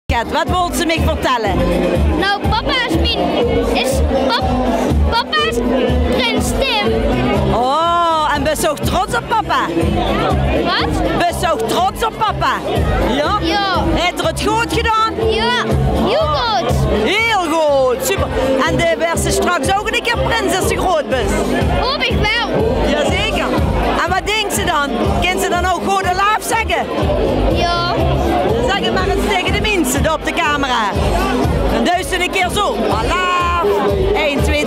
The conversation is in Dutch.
Wat wil ze mij vertellen? Nou, papa is prins Tim. Oh, en ben je ook trots op papa? Wat? Ben je ook trots op papa? Ja? Ja. Heeft er het goed gedaan? Ja, heel goed. Heel goed, super. En werd ze straks ook een keer prins als ze groot bent? Hoop ik wel. Jazeker. En wat denkt ze dan? Kan ze dan ook goed een laaf zeggen? Ja. Zeg het maar eens tegen de mensen op de camera. Dan duist ze een keer zo. Laaf. 1, 2,